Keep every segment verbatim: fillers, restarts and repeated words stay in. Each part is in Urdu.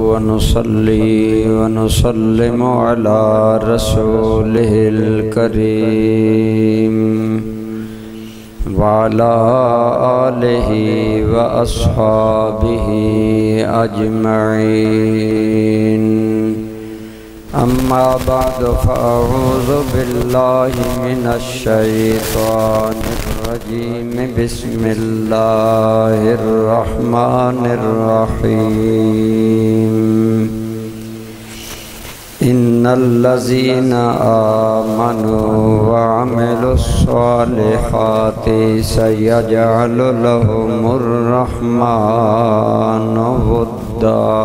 ونصلي ونسلم على رسوله الكريم وعلى آله وأصحابه أجمعين. أما بعد فأعوذ بالله من الشيطان الرجيم. بسم الله الرحمن الرحيم. إن الذين آمنوا وعملوا الصالحات سيجعل لهم الرحمن ودا.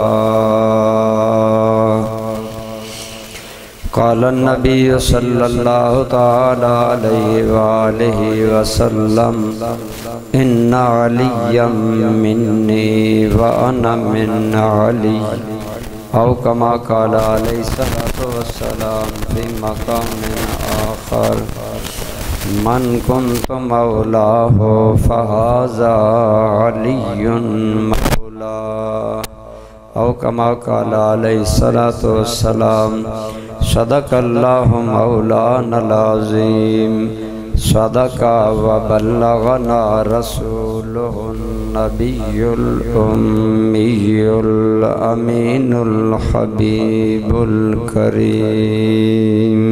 قال النبي صلى الله تعالى عليه وآله وسلم إن عليا مني وأنا من علي، أو كما قال عليه الصلاة والسلام في مقام آخر: من كنت مولاه فهذا علي مولاه، أو كما قال عليه الصلاة والسلام: صدق الله مولانا العظيم، صدق وبلغنا رسوله النبي الأمي الأمين الحبيب الكريم.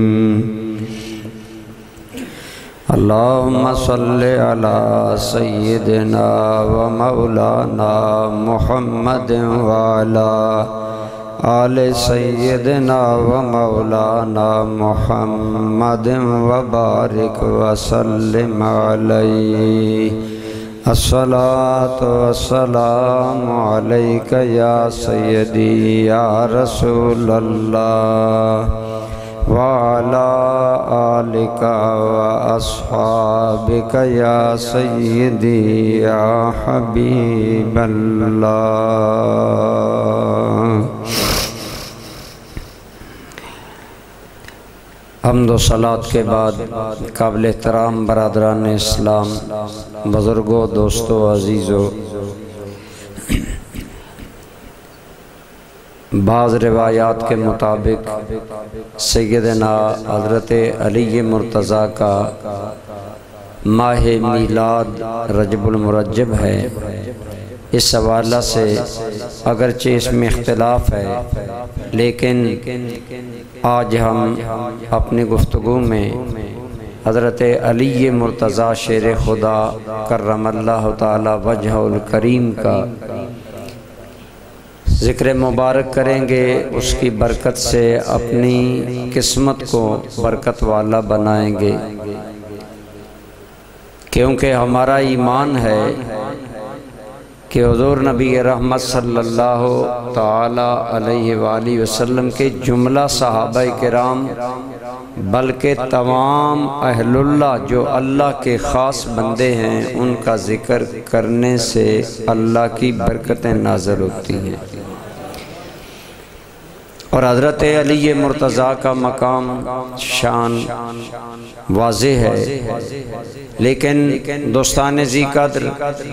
اللهم صل على سيدنا ومولانا محمد وعلى آل سيدنا ومولانا محمد وبارك وسلم عليه. الصلاة والسلام عليك يا سيدي يا رسول الله، وعلى آلك وأصحابك يا سيدي يا حبيب الله. حمد و صلات کے بعد قابل احترام برادران اسلام، بزرگوں، دوستوں، عزیزوں، بعض روایات کے مطابق سیدنا حضرت علی مرتضیٰ کا ماہ میلاد رجب المرجب ہے. اس حوالہ سے اگرچہ اس میں اختلاف ہے، لیکن آج ہم اپنی گفتگو میں حضرت علی مرتضیٰ شیر خدا کرم اللہ تعالی وجہ الکریم کا ذکر مبارک کریں گے. اس کی برکت سے اپنی قسمت کو برکت والا بنائیں گے، کیونکہ ہمارا ایمان ہے کہ حضور نبی رحمت صلی اللہ تعالی علیہ وآلہ وسلم کے جملہ صحابہ کرام بلکہ تمام اہل اللہ جو اللہ کے خاص بندے ہیں، ان کا ذکر کرنے سے اللہ کی برکتیں نازل ہوتی ہیں. اور حضرت علی مرتضیٰ کا مقام شان واضح ہے، لیکن دوستان ذی قدر،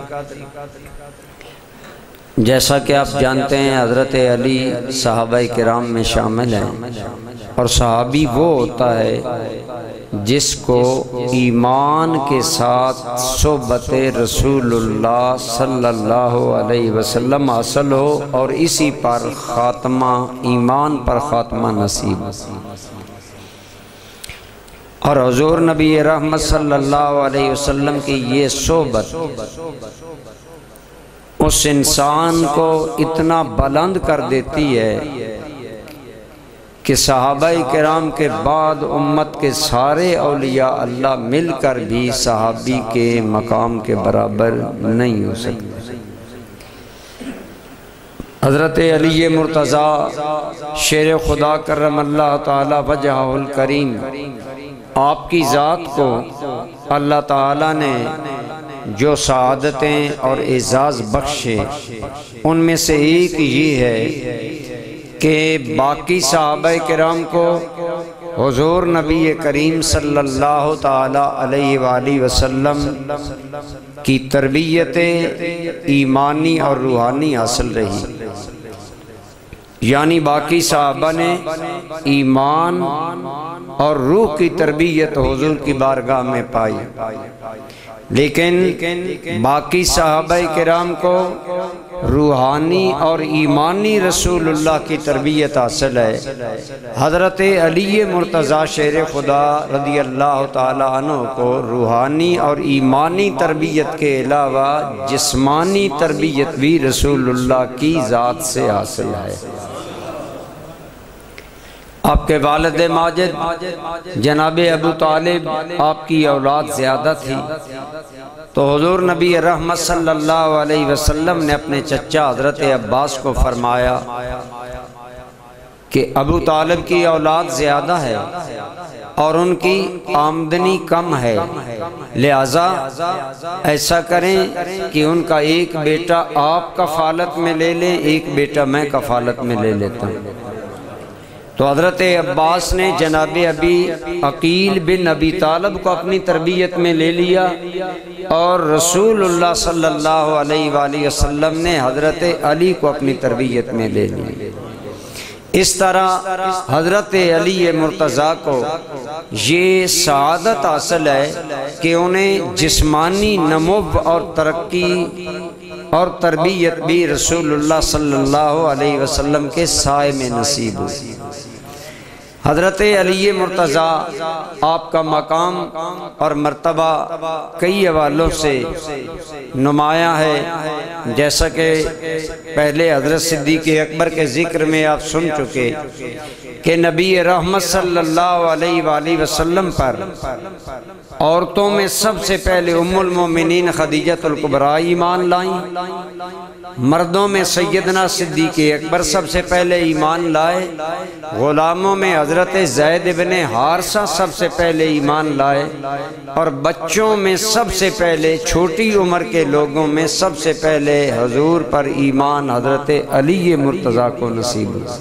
جیسا کہ آپ جانتے ہیں حضرت علی صحابہ کرام میں شامل ہیں، اور صحابی وہ ہوتا ہے جس کو ایمان کے ساتھ صحبت رسول اللہ صلی اللہ علیہ وسلم حاصل ہو اور اسی پر خاتمہ، ایمان پر خاتمہ نصیب. اور حضور نبی رحمت صلی اللہ علیہ وسلم کی یہ صحبت اس انسان کو اتنا بلند کر دیتی ہے کہ صحابہ کرام کے بعد امت کے سارے اولیاء اللہ مل کر بھی صحابی کے مقام کے برابر نہیں ہو سکتے. حضرت علی مرتضیٰ شیر خدا کرم اللہ تعالی وجہ الکریم، آپ کی ذات کو اللہ تعالی نے جو سعادتیں اور اعزاز بخشے، ان میں سے ایک یہ ہے کہ باقی صحابہ کرام کو حضور نبی کریم صلی اللہ تعالی علیہ وآلہ وسلم کی تربیت ایمانی اور روحانی حاصل رہی. یعنی باقی صحابہ نے ایمان اور روح کی تربیت حضور کی بارگاہ میں پائی، لیکن باقی صحابہ کرام کو روحانی اور ایمانی رسول اللہ کی تربیت حاصل ہے۔ حضرت علی مرتضیٰ شیر خدا رضی اللہ تعالی عنہ کو روحانی اور ایمانی تربیت کے علاوہ جسمانی تربیت بھی رسول اللہ کی ذات سے حاصل ہے۔ آپ کے والد ماجد جناب ابو طالب آپ کی اولاد زیادہ تھی، تو حضور نبی رحمت صلی اللہ علیہ وسلم نے اپنے چچا حضرت عباس کو فرمایا کہ ابو طالب کی اولاد زیادہ ہے اور ان کی آمدنی کم ہے، لہذا ایسا کریں کہ ان کا ایک بیٹا آپ کفالت میں لے لیں، ایک بیٹا میں کفالت میں لے لیتا ہوں۔ تو حضرت عباس نے جناب ابی عقیل بن ابی طالب کو اپنی تربیت میں لے لیا، اور رسول اللہ صلی اللہ علیہ وآلہ وسلم نے حضرت علی کو اپنی تربیت میں لے لیا۔ اس طرح حضرت علی مرتضیٰ کو یہ سعادت حاصل ہے کہ انہیں جسمانی نمو اور ترقی اور تربیت بھی رسول اللہ صلی اللہ علیہ وسلم کے سائے میں نصیب ہوئی۔ حضرت علی مرتضیٰ آپ کا مقام اور مرتبہ کئی حوالوں سے نمایاں ہے، جیسا کہ پہلے حضرت صدیق اکبر کے ذکر میں آپ سن چکے کہ نبی رحمت صلی اللہ علیہ وآلہ وسلم پر عورتوں میں سب سے پہلے ام المومنین خدیجہ الکبریٰ ایمان لائیں، مردوں میں سیدنا صدیق اکبر سب سے پہلے ایمان لائے، غلاموں میں حضرت زید بن حارثہ سب سے پہلے ایمان لائے، اور بچوں میں سب سے پہلے چھوٹی عمر کے لوگوں میں سب سے پہلے حضور پر ایمان حضرت علی مرتضیٰ کو نصیب ہوا۔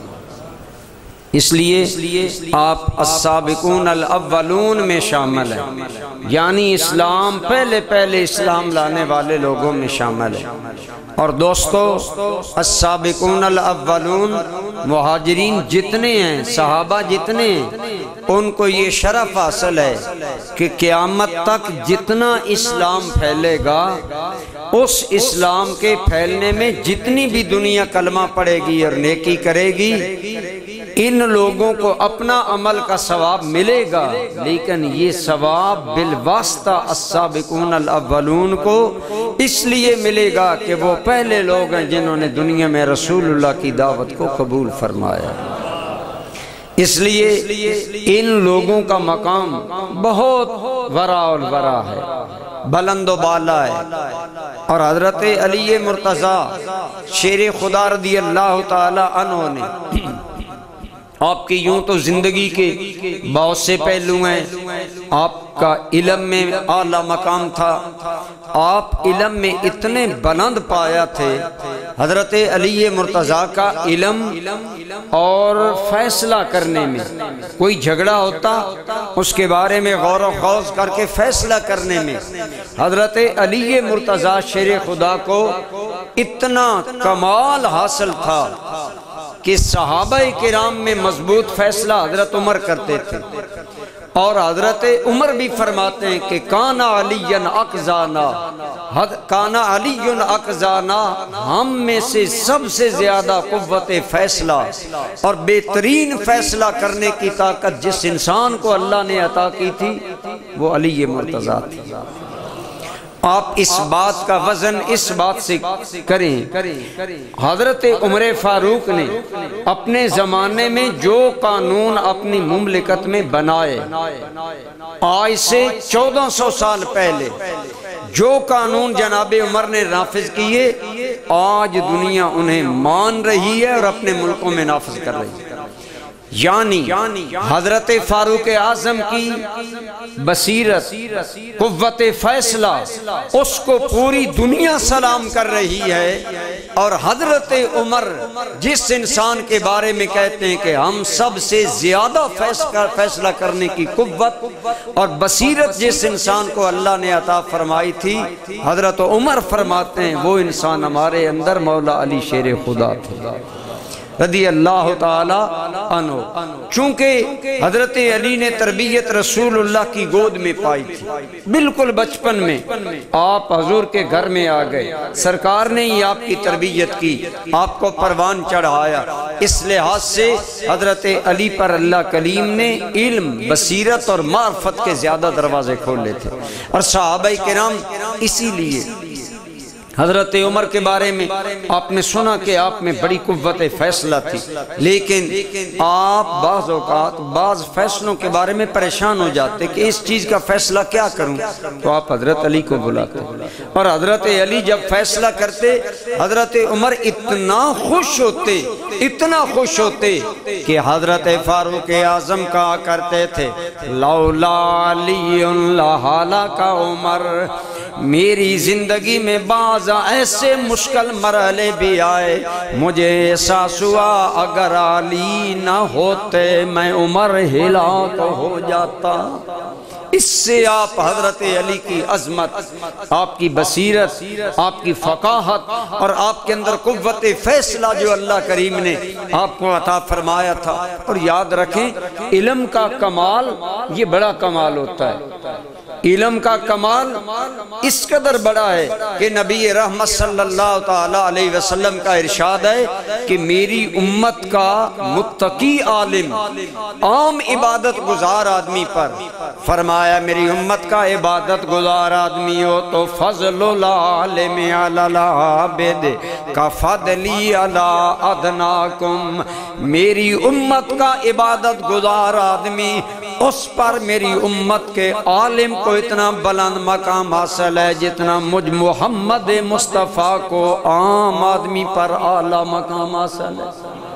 اس لیے آپ السابقون الاولون میں شامل ہیں، یعنی اسلام پہلے پہلے اسلام لانے والے لوگوں میں شامل ہیں۔ اور دوستو، السابقون الاولون مہاجرین جتنے ہیں، صحابہ جتنے ہیں، ان کو یہ شرف حاصل ہے کہ قیامت تک جتنا اسلام پھیلے گا، اس اسلام کے پھیلنے میں جتنی بھی دنیا کلمہ پڑھے گی اور نیکی کرے گی، ان لوگوں کو اپنا عمل کا ثواب ملے گا، لیکن یہ ثواب بالواسطہ السابقون الاولون کو اس لیے ملے گا کہ وہ پہلے لوگ ہیں جنہوں نے دنیا میں رسول اللہ کی دعوت کو قبول فرمایا۔ اس لیے ان لوگوں کا مقام بہت وراء الورا ہے، بلند و بالا ہے۔ اور حضرت علی مرتضیٰ شیر خدا رضی اللہ تعالی عنہ نے آپ کی یوں تو زندگی کے بہت سے پہلو ہیں، آپ کا علم میں اعلیٰ مقام تھا، آپ علم میں اتنے بلند پایا تھے۔ حضرت علی مرتضیٰ کا علم اور فیصلہ کرنے میں، کوئی جھگڑا ہوتا اس کے بارے میں غور و خوض کر کے فیصلہ کرنے میں حضرت علی مرتضیٰ شیر خدا کو اتنا کمال حاصل تھا کہ صحابہ کرام میں مضبوط فیصلہ حضرت عمر کرتے تھے، اور حضرت عمر بھی فرماتے ہیں کہ کانا علی اقزانا، کانا علی اقزانا، ہم میں سے سب سے زیادہ قوت فیصلہ اور بہترین فیصلہ کرنے کی طاقت جس انسان کو اللہ نے عطا کی تھی وہ علی مرتضیٰ تھی۔ آپ اس بات کا وزن اس بات سے کریں، حضرت عمر فاروق نے اپنے زمانے میں جو قانون اپنی مملکت میں بنائے، آج سے چودہ سو سال پہلے جو قانون جناب عمر نے نافذ کیے، آج دنیا انہیں مان رہی ہے اور اپنے ملکوں میں نافذ کر رہی ہے۔ یعنی حضرت فاروق اعظم کی بصیرت، قوت فیصلہ اس کو پوری دنیا سلام کر رہی ہے، اور حضرت عمر جس انسان کے بارے میں کہتے ہیں کہ ہم سب سے زیادہ فیصلہ کرنے کی قوت اور بصیرت جس انسان کو اللہ نے عطا فرمائی تھی، حضرت عمر فرماتے ہیں وہ انسان ہمارے اندر مولا علی شیر خدا تھا رضی اللہ تعالی عنہ۔ چونکہ حضرت علی نے تربیت رسول اللہ کی گود میں پائی تھی، بالکل بچپن میں آپ حضور کے گھر میں آ گئے، سرکار نے ہی آپ کی تربیت کی، آپ کو پروان چڑھایا۔ اس لحاظ سے حضرت علی پر اللہ کلیم نے علم، بصیرت اور معرفت کے زیادہ دروازے کھولے تھے، اور صحابہ کرام اسی لیے حضرت عمر کے بارے میں آپ نے سنا کہ آپ میں بڑی قوت فیصلہ تھی، لیکن آپ بعض اوقات بعض فیصلوں کے بارے میں پریشان ہو جاتے کہ اس چیز کا فیصلہ کیا کروں، تو آپ حضرت علی کو بلاتے، اور حضرت علی جب فیصلہ کرتے حضرت عمر اتنا خوش ہوتے اتنا خوش ہوتے کہ حضرت فاروق اعظم کہا کرتے تھے لولا علی لہلک عمر، میری زندگی میں بعض ایسے مشکل مرحلے بھی آئے، مجھے احساس ہوا اگر علی نہ ہوتے میں عمر ہلاک ہو جاتا۔ اس سے آپ حضرت علی کی عظمت، آپ کی بصیرت، آپ کی فقاہت اور آپ کے اندر قوت فیصلہ جو اللہ کریم نے آپ کو عطا فرمایا تھا۔ اور یاد رکھیں علم کا کمال یہ بڑا کمال ہوتا ہے، علم کا کمال اس قدر بڑا ہے کہ نبی رحمت صلی اللہ تعالی علیہ وسلم کا ارشاد ہے کہ میری امت کا متقی عالم عام عبادت گزار آدمی پر فرمایا میری امت کا عبادت گزار آدمی ہو تو فضل العالم علی العابد کا فضلی علی ادناکم، میری امت کا عبادت گزار آدمی اس پر میری امت کے عالم کو اتنا بلند مقام حاصل ہے جتنا مجھ محمد مصطفیٰ کو عام آدمی پر اعلیٰ مقام حاصل ہے۔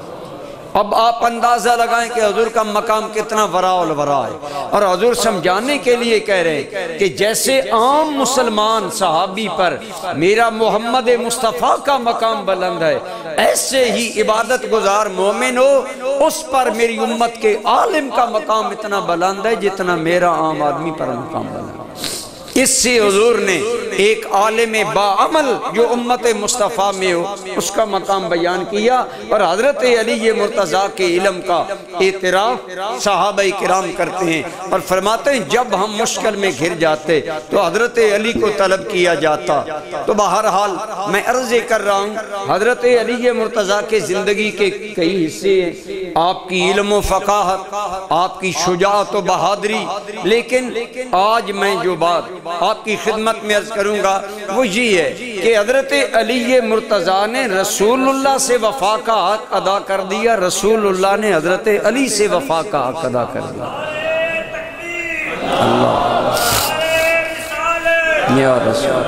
اب آپ اندازہ لگائیں کہ حضور کا مقام کتنا ورا الورا ہے، اور حضور سمجھانے کے لیے کہہ رہے ہیں کہ جیسے عام مسلمان صحابی پر میرا محمد مصطفیٰ کا مقام بلند ہے، ایسے ہی عبادت گزار مومن ہو اس پر میری امت کے عالم کا مقام اتنا بلند ہے جتنا میرا عام آدمی پر مقام بلند ہے۔ اس سے حضور نے ایک عالم باعمل جو امت مصطفیٰ میں ہو اس کا مقام بیان کیا، اور حضرت علی مرتضیٰ کے علم کا اعتراف صحابہ کرام کرتے ہیں اور فرماتے ہیں جب ہم مشکل میں گھر جاتے تو حضرت علی کو طلب کیا جاتا۔ تو بہرحال میں عرض کر رہا ہوں حضرت علی مرتضیٰ کے زندگی کے کئی حصے ہیں، آپ کی علم و فقاہت، آپ کی شجاعت و بہادری، لیکن آج میں جو بات آپ کی خدمت میں عرض کروں گا وہ یہ ہے کہ حضرت علی مرتضیٰ نے رسول اللہ سے وفا کا حق ادا کر دیا، رسول اللہ نے حضرت علی سے وفا کا حق ادا کر دیا۔ اللہ یا رسول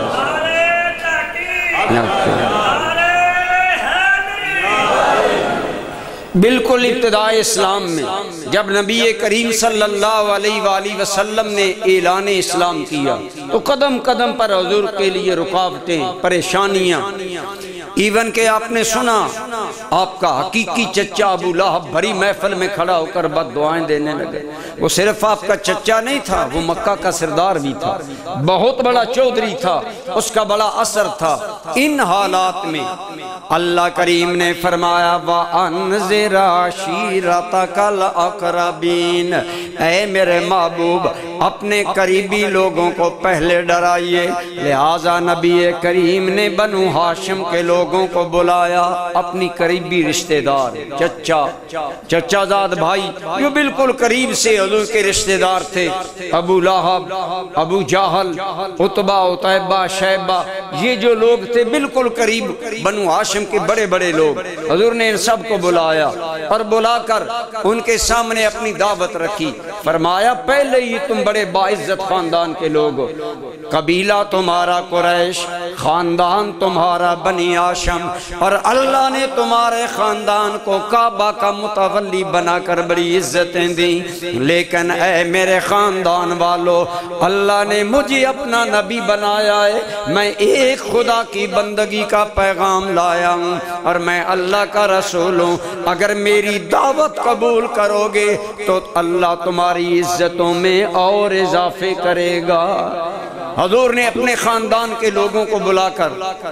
بالکل ابتداء اسلام میں جب نبی کریم صلی اللہ علیہ وآلہ وسلم نے اعلان اسلام کیا تو قدم قدم پر حضور کے لیے رکاوٹیں، پریشانیاں، ایون کہ آپ نے سنا آپ کا حقیقی چچا ابو لہب بھری محفل میں کھڑا ہو کر بد دعائیں دینے لگے۔ وہ صرف آپ کا چچا نہیں تھا، وہ مکہ کا سردار بھی تھا، بہت بڑا چودھری تھا، اس کا بڑا اثر تھا۔ ان حالات میں اللہ کریم نے فرمایا وَأَنذِرْ عَشِيرَتَكَ الْأَقْرَبِينَ، اے میرے محبوب اپنے قریبی لوگوں کو پہلے ڈرائیے۔ لہٰذا نبی کریم نے بنو ہاشم کے لوگوں کو بلایا، اپنی قریبی رشتہ دار، چچا چچا زاد بھائی جو بالکل قریب سے حضور کے رشتہ دار تھے، ابو لہب، ابو جہل، عتبہ، عتیبہ، شیبہ، یہ جو لوگ تھے بالکل قریب بنو ہاشم کے بڑے بڑے لوگ، حضور نے ان سب کو بلایا اور بلا کر ان کے سامنے اپنی دعوت رکھی۔ فرمایا پہلے ہی تم بڑے باعزت خاندان کے لوگ ہو، قبیلہ تمہارا قریش، خاندان تمہارا بنی ہاشم، اور اللہ نے تمہارے خاندان کو کعبہ کا متولی بنا کر بڑی عزتیں دیں، لیکن اے میرے خاندان والو، اللہ نے مجھے اپنا نبی بنایا ہے، میں ایک خدا کی بندگی کا پیغام لایا ہوں اور میں اللہ کا رسول ہوں، اگر میری دعوت قبول کرو گے تو اللہ تمہاری عزتوں میں اور اضافے کرے گا۔ حضور نے اپنے خاندان کے لوگوں کو بلا کر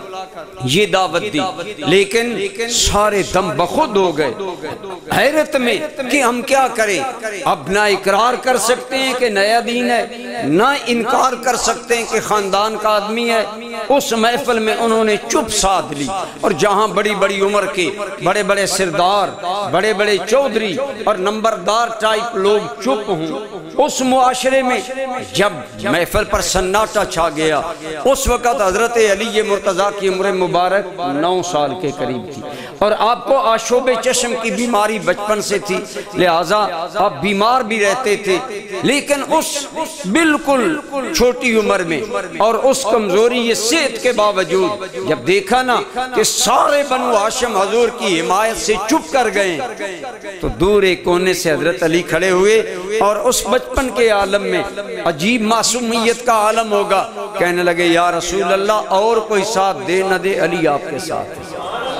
یہ دعوت دی، لیکن سارے دم بخود ہو گئے حیرت میں کہ ہم کیا کریں۔ اب نہ اقرار کر سکتے ہیں کہ نیا دین ہے، نہ انکار کر سکتے ہیں کہ خاندان کا آدمی ہے۔ اس محفل میں انہوں نے چپ سادھ لی، اور جہاں بڑی بڑی عمر کے بڑے بڑے سردار، بڑے بڑے چودھری اور نمبردار ٹائپ لوگ چپ ہوں، اس معاشرے میں جب محفل پر سناٹا چھا گیا، اس وقت حضرت علی مرتضیٰ کی عمر مبارک نو سال کے قریب تھی، اور آپ کو آشوب چشم کی بیماری بچپن سے تھی، لہٰذا آپ بیمار بھی رہتے تھے، لیکن اس بالکل چھوٹی عمر میں اور اس کمزوری یہ صحت کے باوجود جب دیکھا نا کہ سارے بنو ہاشم حضور کی حمایت سے چپ کر گئے، تو دور ایک کونے سے حضرت علی کھڑے ہوئے، اور اس بچپن کے عالم میں عجیب معصومیت کا عالم ہوگا، کہنے لگے یا رسول اللہ اور کوئی ساتھ دے نہ دے، علی آپ کے ساتھ ہے،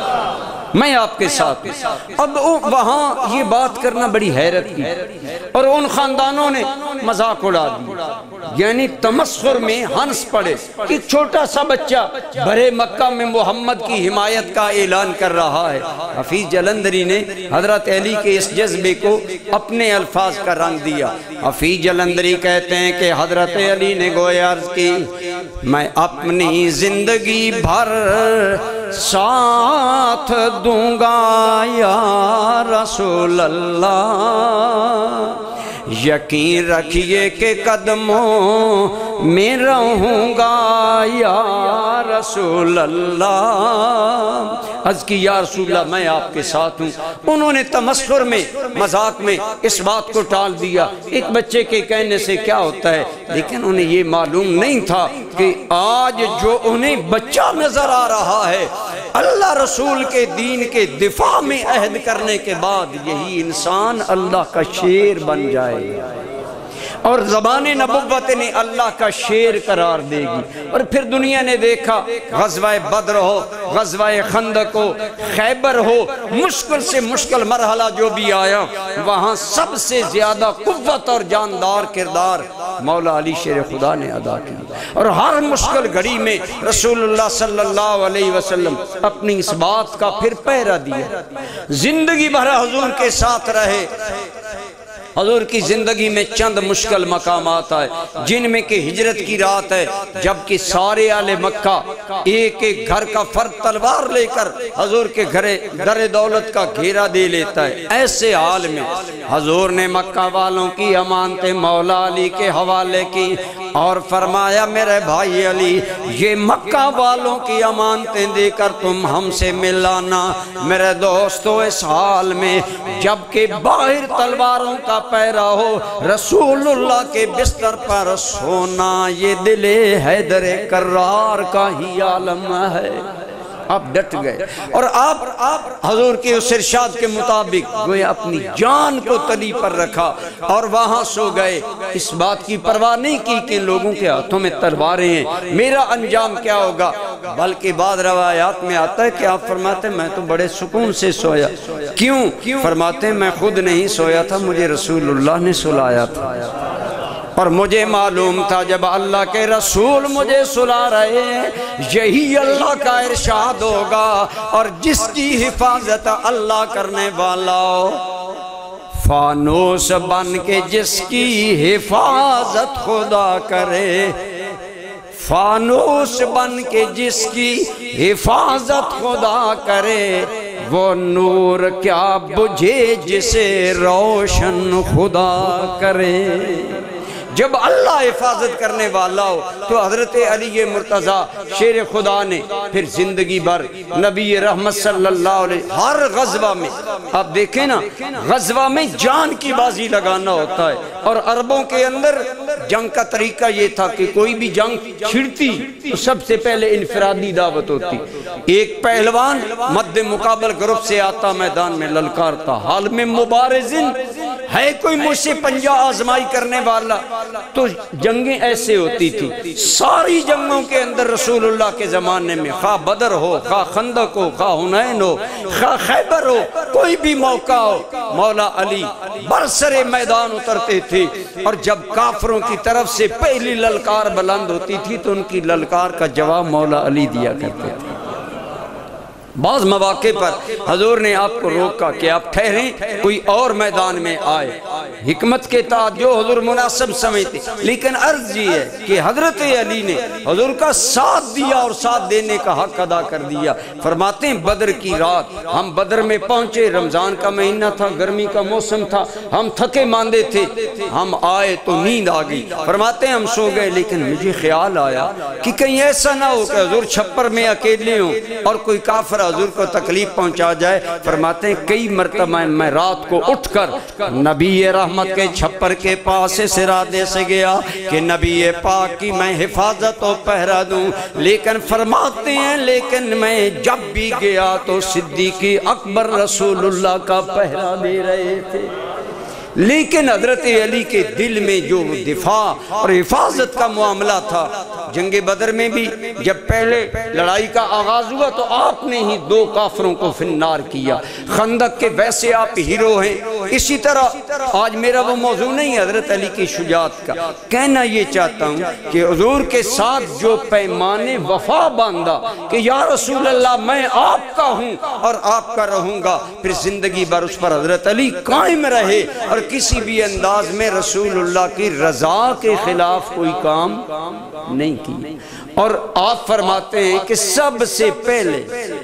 میں آپ کے ساتھ ہوں۔ اب وہاں یہ بات کرنا بڑی حیرت کی، اور ان خاندانوں نے مذاق اڑا دی، یعنی تمسخر میں ہنس پڑے کہ چھوٹا سا بچہ برے مکہ میں محمد کی حمایت کا اعلان کر رہا ہے۔ حفیظ جلندری نے حضرت علی کے اس جذبے کو اپنے الفاظ کا رنگ دیا۔ حفیظ جلندری کہتے ہیں کہ حضرت علی نے گویا عرض کی، میں اپنی زندگی بھر ساتھ دوں گا یا رسول اللہ، یقین رکھیے کہ قدموں میں رہوں گا یا رسول اللہ۔ عرض کی یا رسول اللہ میں آپ کے ساتھ ہوں۔ انہوں نے تمسخر میں مذاق میں اس بات کو ٹال دیا، ایک بچے کے کہنے سے کیا ہوتا ہے، لیکن انہیں یہ معلوم نہیں تھا کہ آج جو انہیں بچہ نظر آ رہا ہے، اللہ رسول کے دین کے دفاع میں عہد کرنے کے بعد یہی انسان اللہ کا شیر بن جائے اور زبان نبوت نے اللہ کا شیر قرار دے گی۔ اور پھر دنیا نے دیکھا غزوہ بدر ہو، غزوہ خندق ہو، خیبر ہو، مشکل سے مشکل مرحلہ جو بھی آیا، وہاں سب سے زیادہ قوت اور جاندار کردار مولا علی شیر خدا نے ادا کیا، اور ہر مشکل گھڑی میں رسول اللہ صلی اللہ علیہ وسلم اپنی اس بات کا پھر پہرا دیا، زندگی بھر حضور کے ساتھ رہے۔ حضور کی زندگی میں چند مشکل مقامات آئے، جن میں کہ ہجرت کی رات ہے، جبکہ سارے اہل مکہ ایک ایک گھر کا فرد تلوار لے کر حضور کے گھرے در دولت کا گھیرا دے لیتا ہے۔ ایسے حال میں حضور نے مکہ والوں کی امانتیں مولا علی کے حوالے کی، اور فرمایا میرے بھائی علی، یہ مکہ والوں کی امانتیں دے کر تم ہم سے ملانا میرے دوستو اس حال میں جبکہ باہر تلواروں کا پیرا ہو، رسول اللہ کے بستر پر سونا یہ دل حیدر کرار کا ہی عالم ہے۔ آپ ڈٹ گئے، اور آپ حضور کے اس ارشاد کے مطابق گویا اپنی جان کو تلی پر رکھا اور وہاں سو گئے، اس بات کی پرواہ نہیں کی کہ لوگوں کے ہاتھوں میں تلواریں ہیں، میرا انجام کیا ہوگا، بلکہ بعض روایات میں آتا ہے کہ آپ فرماتے ہیں میں تو بڑے سکون سے سویا۔ کیوں؟ فرماتے ہیں میں خود نہیں سویا تھا، مجھے رسول اللہ نے سلایا تھا، اور مجھے معلوم تھا جب اللہ کے رسول مجھے سلا رہے ہیں یہی اللہ کا ارشاد ہوگا، اور جس کی حفاظت اللہ کرنے والا ہو، فانوس بن کے جس کی حفاظت خدا کرے، فانوس بن کے جس کی حفاظت خدا کرے، وہ نور کیا بجھے جسے روشن خدا کرے۔ جب اللہ حفاظت کرنے والا ہو تو حضرت علی مرتضیٰ شیر خدا نے پھر زندگی بھر نبی رحمت صلی اللہ علیہ ہر غزوہ میں، آپ دیکھیں نا، غزوہ میں جان کی بازی لگانا ہوتا ہے، اور عربوں کے اندر جنگ کا طریقہ یہ تھا کہ کوئی بھی جنگ چھڑتی تو سب سے پہلے انفرادی دعوت ہوتی، ایک پہلوان مد مقابل گروپ سے آتا، میدان میں للکارتا، حال میں مبارزن ہے کوئی مجھ سے پنجہ آزمائی کرنے والا۔ تو جنگیں ایسے ہوتی تھی، ساری جنگوں کے اندر رسول اللہ کے زمانے میں، خواہ بدر ہو، خواہ خندق ہو، خواہ حنین ہو، خواہ خیبر ہو، کوئی بھی موقع ہو، مولا علی برسر میدان اترتے تھے، اور جب کافروں کی طرف سے پہلی للکار بلند ہوتی تھی تو ان کی للکار کا جواب مولا علی دیا کرتے تھے۔ بعض مواقع پر حضور نے آپ کو روکا کہ آپ ٹھہریں، کوئی اور میدان میں آئے، حکمت کے تحت جو حضور مناسب سمجھتے، لیکن عرض یہ ہے کہ حضرت علی نے حضور کا ساتھ دیا اور ساتھ دینے کا حق ادا کر دیا۔ فرماتے ہیں بدر کی رات ہم بدر میں پہنچے، رمضان کا مہینہ تھا، گرمی کا موسم تھا، ہم تھکے ماندے تھے، ہم آئے تو نیند آ گئی، فرماتے ہیں ہم سو گئے، لیکن مجھے خیال آیا کہ کہیں ایسا نہ ہو کہ حضور چھپر میں اکیلے ہوں اور کوئی کافر حضور کو تکلیف پہنچا جائے۔ فرماتے ہیں کئی مرتبہ میں رات کو اٹھ کر نبی رحمت کے چھپر کے پاس اس ارادے سے گیا کہ نبی پاک کی میں حفاظت و پہرا دوں، لیکن فرماتے ہیں لیکن میں جب بھی گیا تو صدیق اکبر رسول اللہ کا پہرا دے رہے تھے۔ لیکن حضرت علی کے دل میں جو دفاع اور حفاظت کا معاملہ تھا، جنگ بدر میں بھی جب پہلے لڑائی کا آغاز ہوا تو آپ نے ہی دو کافروں کو فنار کیا، خندق کے ویسے آپ ہیرو ہیں۔ اسی طرح آج میرا وہ موضوع نہیں حضرت علی کی شجاعت کا، کہنا یہ چاہتا ہوں کہ حضور کے ساتھ جو پیمانے وفا باندھا کہ یا رسول اللہ میں آپ کا ہوں اور آپ کا رہوں گا، پھر زندگی بھر اس پر حضرت علی قائم رہے اور کسی بھی انداز میں رسول اللہ کی رضا کے خلاف کوئی کام نہیں کی۔ اور آپ فرماتے ہیں کہ سب سے پہلے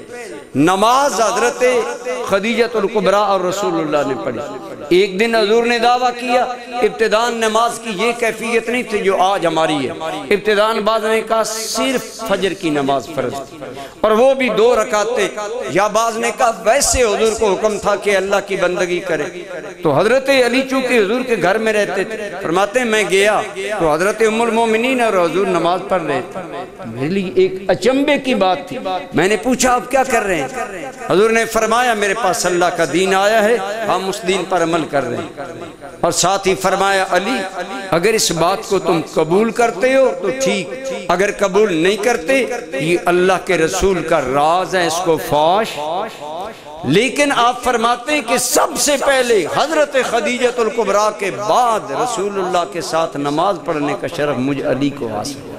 نماز حضرت خدیجہ الکبریٰ اور رسول اللہ نے پڑھی۔ ایک دن حضور نے دعویٰ کیا ابتداءً نماز کی یہ کیفیت نہیں تھی جو آج ہماری ہے، ابتداءً بعض نے کہا صرف فجر کی نماز فرض تھی اور وہ بھی دو رکعتیں، یا بعض نے کہا ویسے حضور کو حکم تھا کہ اللہ کی بندگی کرے۔ تو حضرت علی چونکہ حضور کے گھر میں رہتے تھے، فرماتے ہیں میں گیا تو حضرت ام المومنین اور حضور نماز پڑھ رہے تھے، میرے لیے ایک اچنبے کی بات تھی، میں نے پوچھا آپ کیا کر رہے ہیں؟ حضور نے فرمایا میرے پاس اللہ کا دین آیا ہے، ہم اس دین پر عمل کر رہے ہیں، اور ساتھ ہی فرمایا علی اگر اس بات کو تم قبول کرتے ہو تو ٹھیک، اگر قبول نہیں کرتے یہ اللہ کے رسول کا راز ہے، اس کو فاش۔ لیکن آپ فرماتے ہیں کہ سب سے پہلے حضرت خدیجہ الکبریٰ کے بعد رسول اللہ کے ساتھ نماز پڑھنے کا شرف مجھ علی کو حاصل ہے۔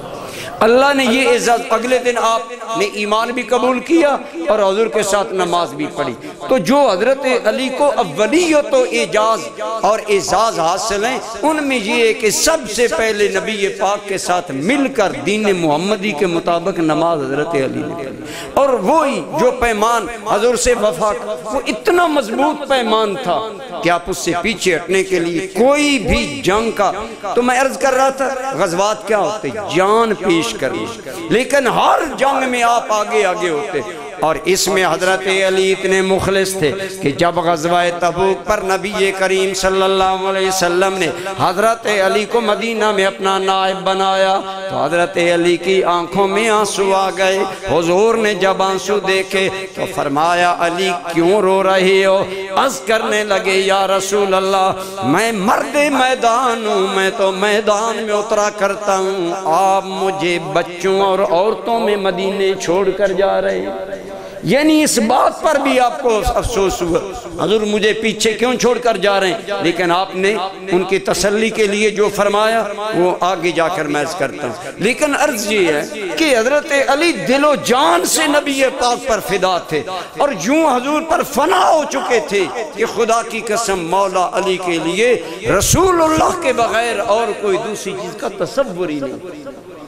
اللہ نے یہ اعزاز، اگلے دن آپ نے ایمان بھی قبول کیا اور حضور کے ساتھ نماز بھی پڑھی۔ تو جو حضرت علی کو اولیت و اعجاز اور اعزاز حاصل ہیں ان میں یہ ہے کہ سب سے پہلے نبی پاک کے ساتھ مل کر دین محمدی کے مطابق نماز حضرت علی نے پڑھی، اور وہی جو پیمان حضور سے وفا کا وہ اتنا مضبوط پیمان تھا کہ آپ اس سے پیچھے ہٹنے کے لیے کوئی بھی جنگ کا، تو میں عرض کر رہا تھا غزوات کیا ہوتے جان پیش کرنا، لیکن ہر جنگ میں آپ آگے آگے ہوتے، اور اس میں حضرت علی اتنے مخلص تھے کہ جب غزوہ تبوک پر نبی کریم صلی اللہ علیہ وسلم نے حضرت علی کو مدینہ میں اپنا نائب بنایا تو حضرت علی کی آنکھوں میں آنسو آ گئے۔ حضور نے جب آنسو دیکھے تو فرمایا علی کیوں رو رہے ہو؟ عرض کرنے لگے یا رسول اللہ میں مرد میدان ہوں، میں تو میدان میں اترا کرتا ہوں، آپ مجھے بچوں اور عورتوں میں مدینے چھوڑ کر جا رہے ہیں۔ یعنی اس بات پر بھی آپ کو افسوس ہوا حضور مجھے پیچھے کیوں چھوڑ کر جا رہے ہیں، لیکن آپ نے ان کی تسلی کے لیے جو فرمایا وہ آگے جا کر میں عرض کرتا ہوں۔ لیکن عرض یہ ہے کہ حضرت علی دل و جان سے نبی پاک پر فدا تھے اور یوں حضور پر فنا ہو چکے تھے کہ خدا کی قسم مولا علی کے لیے رسول اللہ کے بغیر اور کوئی دوسری چیز کا تصور ہی نہیں۔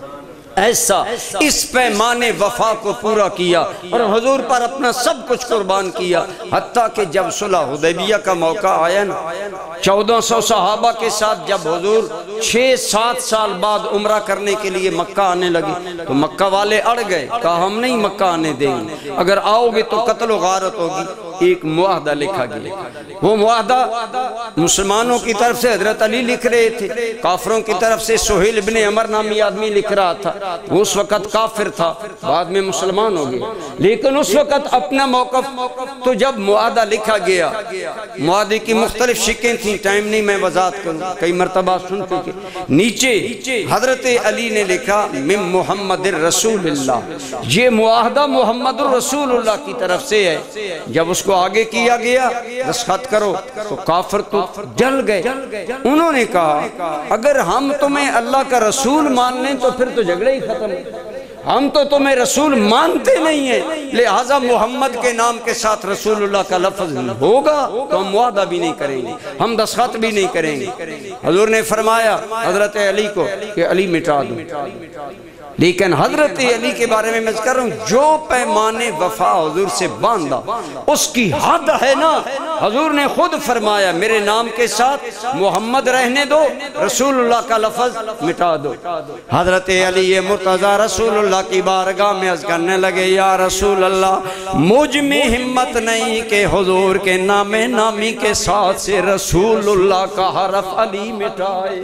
ایسا اس پیمانے وفا کو پورا کیا اور حضور پر اپنا سب کچھ قربان کیا، حتیٰ کہ جب صلح حدیبیہ کا موقع آیا نا، چودہ سو صحابہ کے ساتھ جب حضور چھ سات سال بعد عمرہ کرنے کے لیے مکہ آنے لگے تو مکہ والے اڑ گئے، کہا ہم نہیں مکہ آنے دیں گے، اگر آؤ گے تو قتل و غارت ہوگی۔ ایک معاہدہ لکھا گیا، وہ معاہدہ مسلمانوں کی طرف سے حضرت علی لکھ رہے تھے، کافروں کی طرف سے سہیل ابن عمر نامی آدمی لکھ رہا تھا، وہ اس وقت کافر تھا، بعد میں مسلمان ہو گیا، لیکن اس وقت اپنا موقف۔ تو جب معاہدہ لکھا گیا، معاہدے کی مختلف شکیں تھیں، ٹائم نہیں میں وضاحت کروں، کئی مرتبہ سن چکے، نیچے حضرت علی نے لکھا من محمد الرسول اللہ، یہ معاہدہ محمد الرسول اللہ کی طرف سے ہے۔ جب اس کو آگے کیا گیا دستخط کرو تو کافر تو جل گئے، انہوں نے کہا اگر ہم تمہیں اللہ کا رسول مان لیں تو پھر تو جھگڑے ہی ختم ہے، ہم تو تمہیں رسول مانتے نہیں ہیں، لہٰذا محمد کے نام کے ساتھ رسول اللہ کا لفظ ہوگا تو ہم معاہدہ بھی نہیں کریں گے، ہم دستخط بھی نہیں کریں گے۔ حضور نے فرمایا حضرت علی کو کہ علی مٹا دو، لیکن حضرت علی کے بارے میں میں کر رہا ہوں جو پیمانے وفا حضور سے باندھا اس کی حد ہے نا۔ حضور نے خود فرمایا میرے نام کے ساتھ محمد رہنے دو، رسول اللہ کا لفظ مٹا دو۔ حضرت علی مرتضیٰ رسول اللہ کی بارگاہ میں عرض کرنے لگے یا رسول اللہ مجھ میں ہمت نہیں کہ حضور کے نام نامی کے ساتھ سے رسول اللہ کا حرف علی مٹائے۔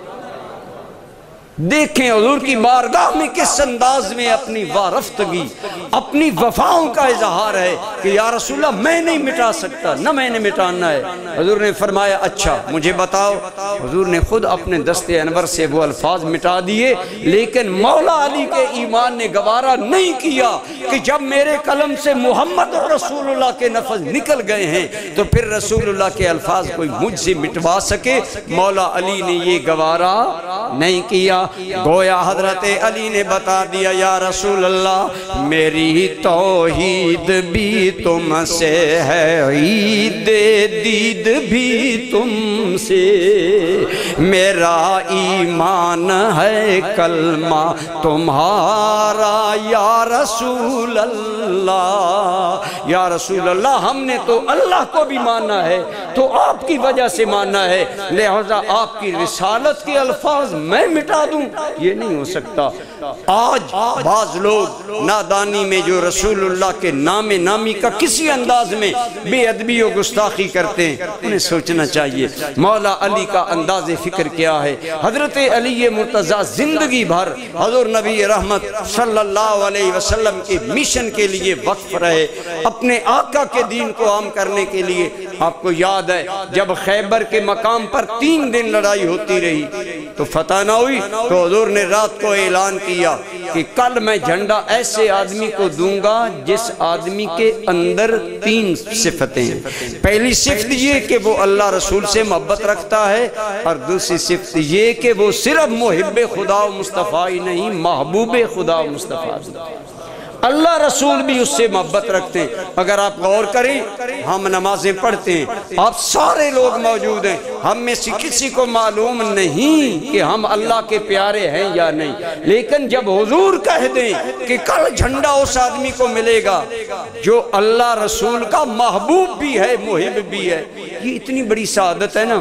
دیکھیں حضور کی بارگاہ میں کس انداز میں اپنی وارفتگی، اپنی وفاؤں کا اظہار ہے کہ یا رسول اللہ میں نہیں مٹا سکتا، نہ میں نے مٹانا ہے۔ حضور نے فرمایا اچھا مجھے بتاؤ، حضور نے خود اپنے دست انور سے وہ الفاظ مٹا دیے، لیکن مولا علی کے ایمان نے گوارا نہیں کیا کہ جب میرے قلم سے محمد رسول اللہ کے لفظ نکل گئے ہیں تو پھر رسول اللہ کے الفاظ کوئی مجھ سے مٹوا سکے۔ مولا علی نے یہ گوارا نہیں کیا، گویا حضرت علی نے بتا دیا یا رسول اللہ میری توحید بھی تم سے ہے، عید دید بھی تم سے، میرا ایمان ہے کلمہ تمہارا یا رسول اللہ۔ یا رسول اللہ ہم نے تو اللہ کو بھی مانا ہے تو آپ کی وجہ سے مانا ہے، لہذا آپ کی رسالت کے الفاظ میں مٹا دوں یہ نہیں ہو سکتا۔ آج بعض لوگ نادانی میں جو رسول اللہ کے نام نامی کا کسی انداز میں بے ادبی و گستاخی کرتے ہیں انہیں سوچنا چاہیے مولا علی کا انداز فکر کیا ہے۔ حضرت علی مرتضیٰ زندگی بھر حضور نبی رحمت صلی اللہ علیہ وسلم کے مشن کے لیے وقف رہے، اپنے آقا کے دین کو عام کرنے کے لیے۔ آپ کو یاد ہے جب خیبر کے مقام پر تین دن لڑائی ہوتی رہی تو فتح نہ ہوئی تو حضور نے رات کو اعلان کیا کہ کل میں جھنڈا ایسے آدمی کو دوں گا جس آدمی کے اندر تین صفتیں ہیں، پہلی صفت یہ کہ وہ اللہ رسول سے محبت رکھتا ہے، اور دوسری صفت یہ کہ وہ صرف محب خدا و مصطفیٰ ہی نہیں محبوب خدا و مصطفیٰ بھی، اللہ رسول بھی اس سے محبت رکھتے ہیں۔ اگر آپ غور کریں ہم نمازیں پڑھتے ہیں، آپ سارے لوگ موجود ہیں، ہم میں سے کسی کو معلوم نہیں کہ ہم اللہ کے پیارے ہیں یا نہیں، لیکن جب حضور کہہ دیں کہ کل جھنڈا اس آدمی کو ملے گا جو اللہ رسول کا محبوب بھی ہے محب بھی ہے، یہ اتنی بڑی سعادت ہے نا۔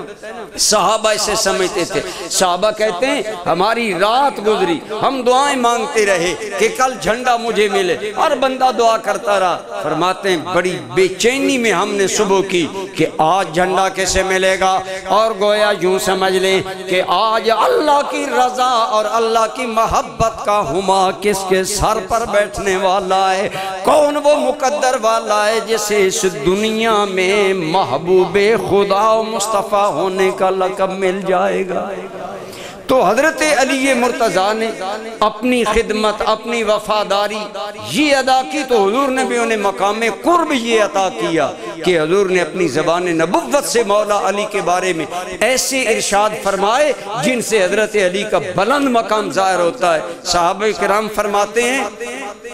صحابہ اسے سمجھتے تھے، صحابہ کہتے ہیں ہماری رات گزری ہم دعائیں مانگتے رہے کہ کل جھنڈا مجھے ملے، اور بندہ دعا کرتا رہا۔ فرماتے ہیں بڑی بے چینی میں ہم نے صبح کی کہ آج جھنڈا کیسے ملے گا، اور گویا یوں سمجھ لیں کہ آج اللہ کی رضا اور اللہ کی محبت کا ہما کس کے سر پر بیٹھنے والا ہے، کون وہ مقدر والا ہے جسے اس دنیا میں محبوب خدا و مصطفیٰ ہونے کا لقب مل جائے گا۔ تو حضرت علی مرتضیٰ نے اپنی خدمت اپنی وفاداری یہ ادا کی تو حضور نے بھی انہیں مقام قرب یہ عطا کیا کہ حضور نے اپنی زبان نبوت سے مولا علی کے بارے میں ایسے ارشاد فرمائے جن سے حضرت علی کا بلند مقام ظاہر ہوتا ہے۔ صحابہ کرام فرماتے ہیں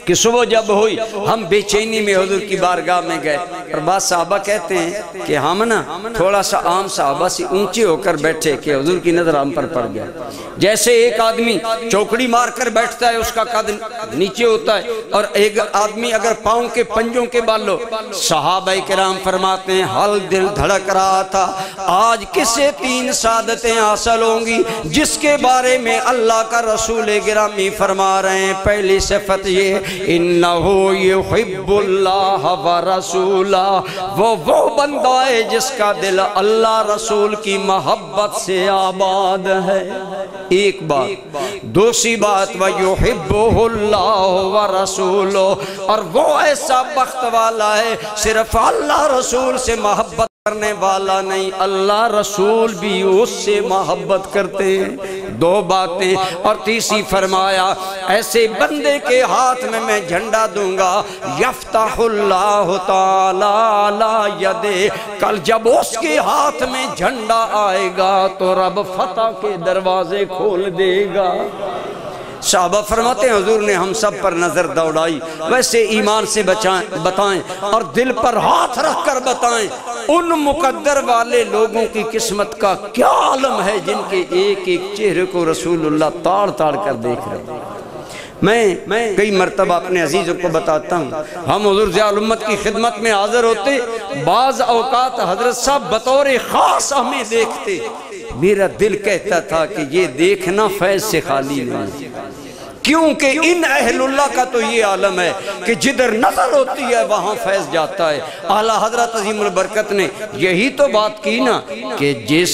کہ صبح جب ہوئی ہم بے چینی میں حضور کی بارگاہ میں گئے، اور بعض صحابہ کہتے ہیں کہ ہم نا تھوڑا سا عام صحابہ سے اونچے ہو کر بیٹھے کہ حضور کی نظر ہم پر پڑ گیا۔ جیسے ایک آدمی چوکڑی مار کر بیٹھتا ہے، اس کا قد نیچے ہوتا ہے، اور ایک آدمی اگر پاؤں کے پنجوں کے بال لو۔ صحابہ کرام فرماتے ہیں حل دل دھڑک رہا تھا، آج کسے تین سعادتیں حاصل ہوں گی جس کے بارے میں اللہ کا رسول گرامی فرما رہے ہیں۔ پہلی صفت یہ انہو یحب اللہ ورسولہ، وہ وہ بندہ ہے جس کا دل اللہ رسول کی محبت سے آباد ہے۔ ایک بات، دوسری بات وَيُحِبُّهُ اللَّهُ وَرَسُولُهُ، اور وہ ایسا بخت والا ہے صرف اللہ رسول سے محبت کرنے والا نہیں، اللہ رسول بھی اس سے محبت کرتے ہیں۔ دو باتیں، اور تیسری فرمایا ایسے بندے کے ہاتھ میں میں جھنڈا دوں گا یفتح اللہ تعالی علی یدہ، کل جب اس کے ہاتھ میں جھنڈا آئے گا تو رب فتح کے دروازے کھول دے گا۔ صحابہ فرماتے ہیں حضور نے ہم سب پر نظر دوڑائی، ویسے ایمان سے بتائیں اور دل پر ہاتھ رکھ کر بتائیں ان مقدر والے لوگوں کی قسمت کا کیا عالم ہے جن کے ایک ایک چہرے کو رسول اللہ تاڑ تاڑ کر دیکھ رہے ہیں۔ میں کئی مرتبہ اپنے عزیزوں کو بتاتا ہوں، ہم حضور ضیاء الامت کی خدمت میں حاضر ہوتے، بعض اوقات حضرت صاحب بطور خاص ہمیں دیکھتے، میرا دل کہتا تھا کہ یہ دیکھنا فیض سے خالی نہیں، کیونکہ ان اہل اللہ کا تو یہ عالم ہے کہ جدھر نظر ہوتی ہے وہاں فیض جاتا ہے۔ اعلیٰ حضرت عظیم البرکت نے یہی تو بات کی نا کہ جس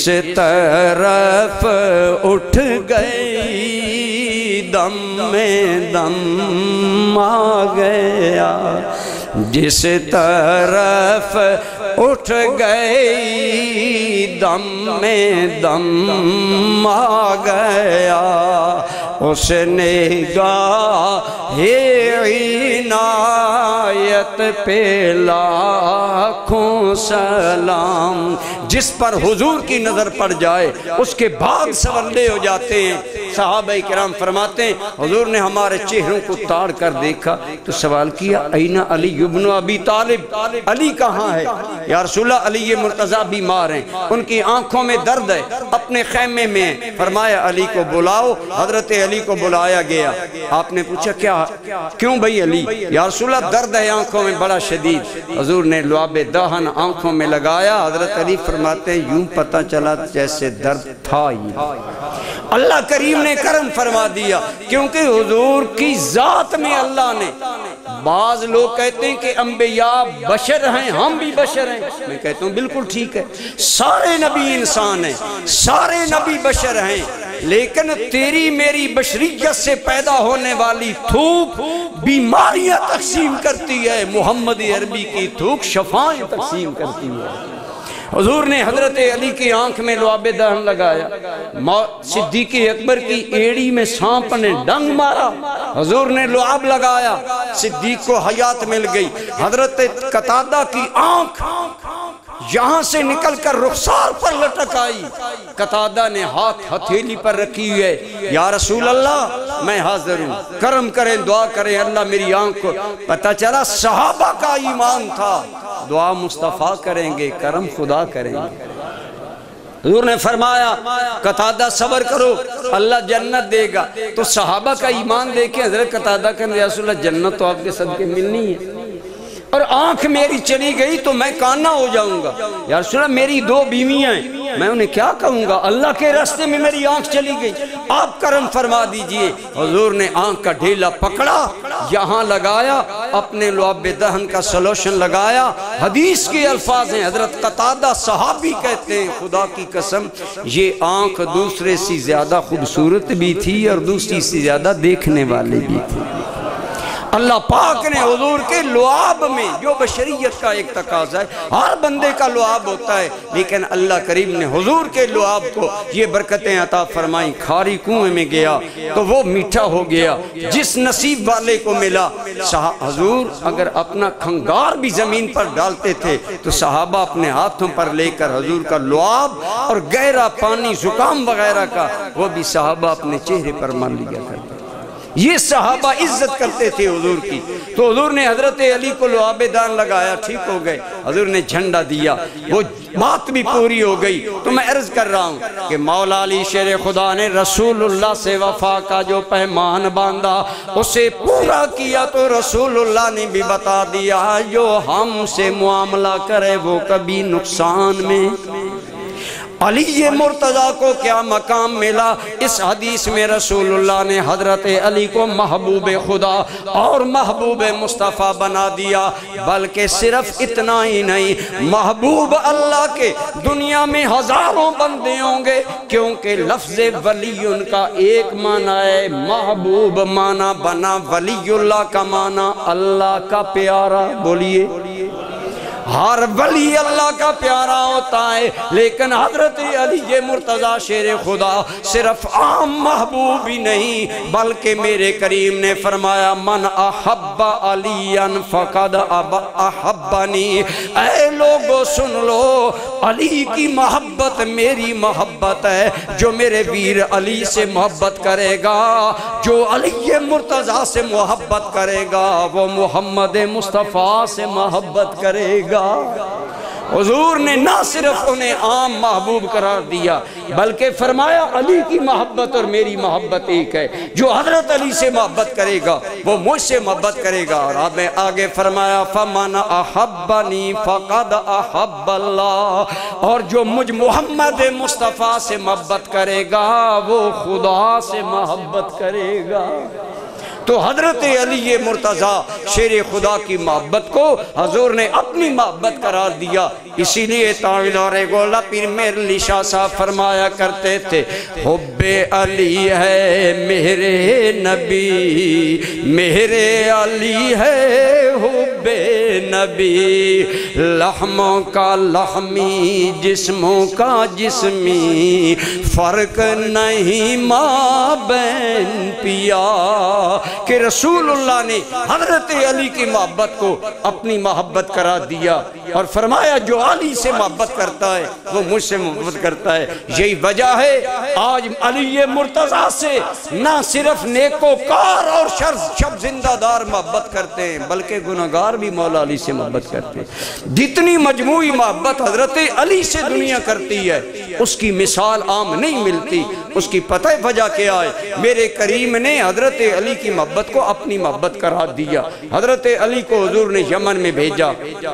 طرف اٹھ گئی دم میں دم آ گیا، جس طرف اٹھ گئی دم میں دم آ گیا، اس نے گاہ عنایت پہ لاکھوں سلام، جس پر حضور کی نظر پڑ جائے اس کے بعد سنولے ہو جاتے ہیں۔ صحابہ کرام فرماتے ہیں حضور نے ہمارے چہروں کو تاڑ کر دیکھا تو سوال کیا این علی ابن ابی طالب، علی کہاں ہے؟ یا رسول اللہ علی مرتضیٰ بیمار ہیں، ان کی آنکھوں میں درد ہے، اپنے خیمے میں۔ فرمایا علی کو بلاؤ، حضرت علی کو بلایا گیا۔ آپ نے پوچھا کیا کیوں بھئی علی؟ یا رسول اللہ درد ہے آنکھوں میں بڑا شدید۔ حضور نے لعاب دہن آنکھوں میں لگایا، حضرت علی فرماتے ہیں یوں پتہ چلا جیسے درد تھا ہی۔ اللہ کریم نے کرم فرما دیا کیونکہ حضور کی ذات میں اللہ نے، بعض لوگ کہتے ہیں کہ انبیاء بشر ہیں، ہم بھی بشر ہیں، میں کہتا ہوں بالکل ٹھیک ہے، سارے نبی انسان ہیں، سارے نبی بشر ہیں، لیکن تیری میری بشریت سے پیدا ہونے والی تھوک بیماریاں تقسیم کرتی ہے، محمد عربی کی تھوک شفائیں تقسیم کرتی ہے۔ حضور نے حضرت علی کی آنکھ میں لعاب دہن لگایا، صدیق اکبر کی ایڑی میں سانپ نے ڈنگ مارا، حضور نے لعاب لگایا، صدیق کو حیات مل گئی۔ حضرت قتادہ کی آنکھ یہاں سے نکل کر رخسار پر لٹک آئی، قتادہ نے ہاتھ ہتھیلی پر رکھی ہے، یا رسول اللہ میں حاضر ہوں، کرم کریں دعا کریں اللہ میری آنکھ کو۔ پتہ چلا صحابہ کا ایمان تھا، دعا مصطفیٰ کریں گے، کرم خدا کریں گے۔ حضور نے فرمایا قتادہ صبر کرو اللہ جنت دے گا، تو صحابہ کا ایمان دیکھیں، حضرت قتادہ کہنے یا رسول اللہ جنت تو آپ کے صدقے ملنی ہے، اور آنکھ میری چلی گئی تو میں کانا ہو جاؤں گا، یا رسول اللہ میری دو بیویاں ہیں، میں انہیں کیا کہوں گا، اللہ کے راستے میں میری آنکھ چلی گئی، آپ کرم فرما دیجئے۔ حضور نے آنکھ کا ڈھیلا پکڑا، یہاں لگایا، اپنے لعاب دہن کا سلوشن لگایا۔ حدیث کے الفاظ ہیں، حضرت قتادہ صحابی کہتے ہیں خدا کی قسم یہ آنکھ دوسرے سے زیادہ خوبصورت بھی تھی اور دوسری سے زیادہ دیکھنے والے بھی تھی۔ اللہ پاک نے حضور کے لعاب میں جو بشریت کا ایک تقاضا ہے، ہر بندے کا لعاب ہوتا ہے، لیکن اللہ کریم نے حضور کے لعاب کو یہ برکتیں عطا فرمائیں۔ کھاری کنویں میں گیا تو وہ میٹھا ہو گیا، جس نصیب والے کو ملا۔ حضور اگر اپنا کھنگار بھی زمین پر ڈالتے تھے تو صحابہ اپنے ہاتھوں پر لے کر حضور کا لعاب اور گہرا پانی زکام وغیرہ کا وہ بھی صحابہ اپنے چہرے پر مل لیا کرتے۔ یہ صحابہ عزت کرتے تھے حضور کی، تو حضور نے حضرت علی کو لعاب دان لگایا، ٹھیک ہو گئے، حضور نے جھنڈا دیا، وہ بات بھی پوری ہو گئی۔ تو میں عرض کر رہا ہوں کہ مولا علی شیر خدا نے رسول اللہ سے وفا کا جو پیمان باندھا اسے پورا کیا، تو رسول اللہ نے بھی بتا دیا جو ہم سے معاملہ کرے وہ کبھی نقصان میں۔ علی مرتضیٰ کو کیا مقام ملا؟ اس حدیث میں رسول اللہ نے حضرت علی کو محبوب خدا اور محبوب مصطفیٰ بنا دیا، بلکہ صرف اتنا ہی نہیں، محبوب اللہ کے دنیا میں ہزاروں بندے ہوں گے، کیونکہ لفظ ولی ان کا ایک معنی ہے، محبوب معنی بنا ولی اللہ کا معنی اللہ کا پیارا۔ بولیے، ہر ولی اللہ کا پیارا ہوتا ہے، لیکن حضرت علی مرتضیٰ شیر خدا صرف عام محبوب ہی نہیں، بلکہ میرے کریم نے فرمایا من احب علی فقد احبنی۔ اے لوگو سن لو، علی کی محبت میری محبت ہے، جو میرے ویر علی سے محبت کرے گا، جو علی مرتضیٰ سے محبت کرے گا، وہ محمد مصطفیٰ سے محبت کرے گا۔ حضور نے نہ صرف انہیں عام محبوب قرار دیا، بلکہ فرمایا علی کی محبت اور میری محبت ایک ہے، جو حضرت علی سے محبت کرے گا وہ مجھ سے محبت کرے گا۔ اور اب میں آگے فرمایا فَمَنْ أَحَبَّنِي فَقَدْ أَحَبَّ اللَّهُ، اور جو مجھ محمد مصطفیٰ سے محبت کرے گا وہ خدا سے محبت کرے گا۔ تو حضرت علی مرتضیٰ شیر خدا کی محبت کو حضور نے اپنی محبت قرار دیا۔ اسی لیے تاویلار گولہ پیر میر علی شاہ صاحب فرمایا کرتے تھے حب علی ہے میرے نبی، میرے علی ہے حب نبی، لحموں کا لحمی جسموں کا جسمی، فرق نہیں ماں بین پیا۔ کہ رسول اللہ نے حضرت علی کی محبت کو اپنی محبت قرار دیا اور فرمایا جو علی سے محبت کرتا ہے وہ مجھ سے محبت کرتا ہے۔ یہی وجہ ہے آج علی مرتضیٰ سے نہ صرف نیکوکار اور شب زندہ دار محبت کرتے ہیں، بلکہ گناہگار بھی مولا علی سے محبت کرتے ہیں۔ جتنی مجموعی محبت حضرت علی سے دنیا کرتی ہے اس کی مثال عام نہیں ملتی۔ اس کی پتہ وجہ کیا ہے؟ میرے کریم نے حضرت علی کی محبت کو اپنی محبت قرار دیا۔ حضرت علی کو حضور نے یمن میں بھیجا